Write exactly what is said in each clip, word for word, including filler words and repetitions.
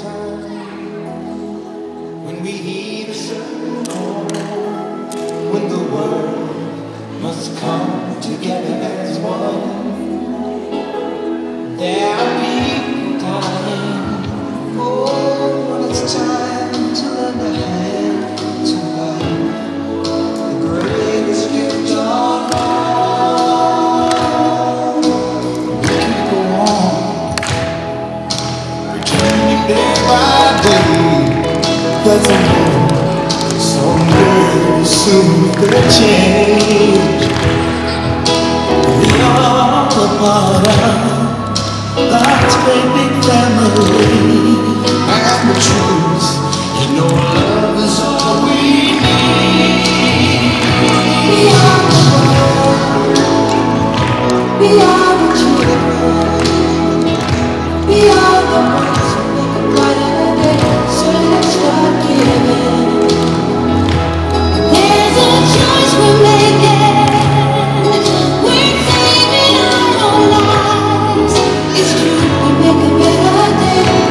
time when we heed a certain call, when the world must come together as one. There are people dying. Oh, when it's time to lend a hand to love, the greatest gift of all. We can go on pretending day by day that someday, someday soon could change. We are a part of God's great big family, and the truth, you know, love is all we need. We are the world, we are the children, we are the ones who make a brighter day. So let's start giving. There's a choice we're making. We're saving our own lives. It's true, we make a better day.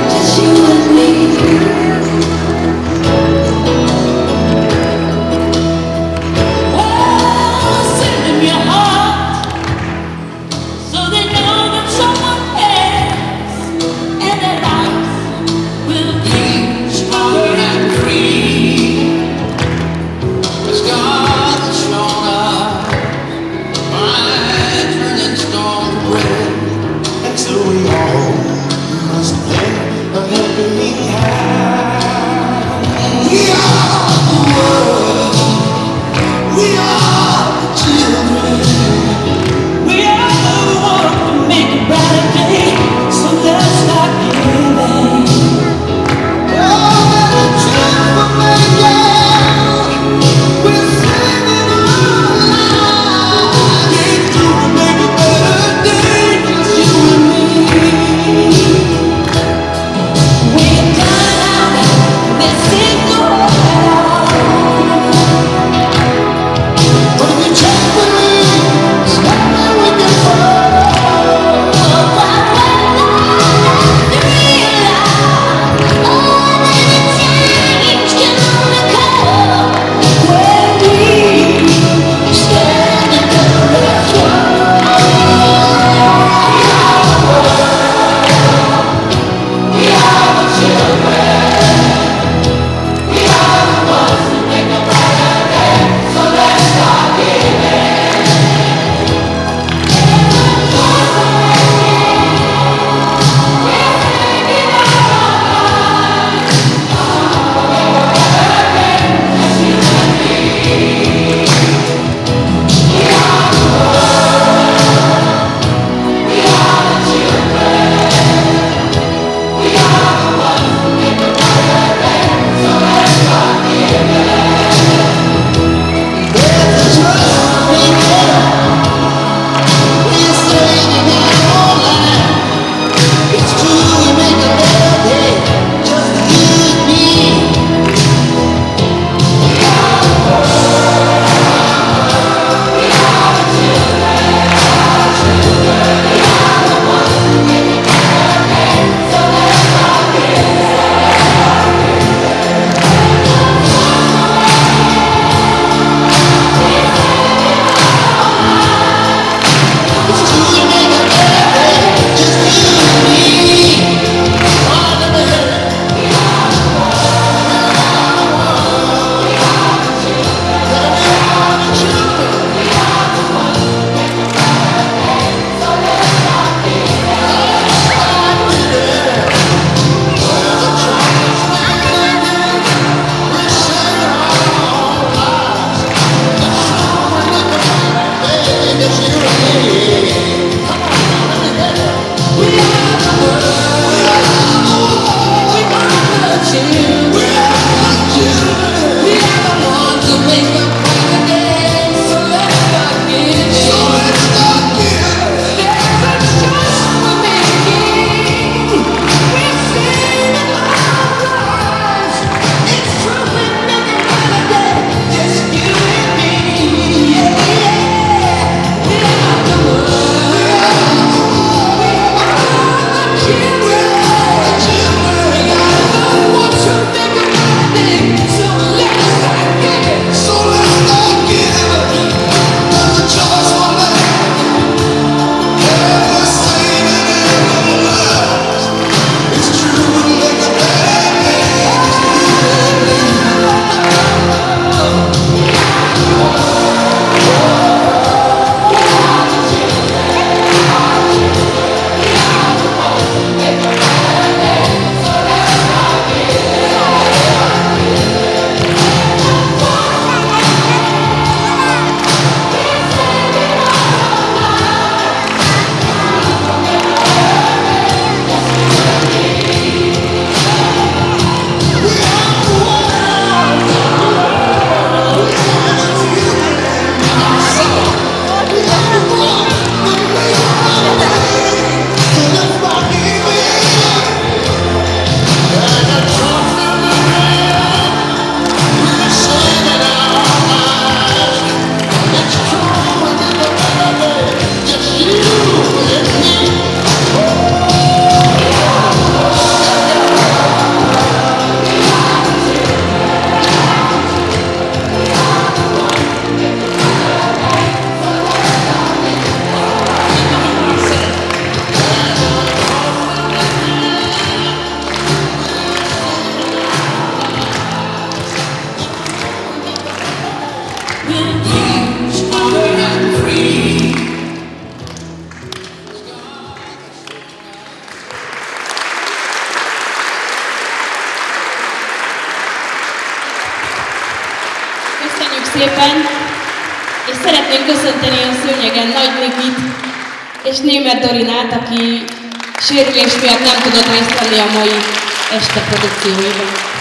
szépen, és szeretnénk köszönteni a szőnyegen Nagy Nikit és Németh Dorinát, aki sérülés miatt nem tudott részt venni a mai este produkcióiban.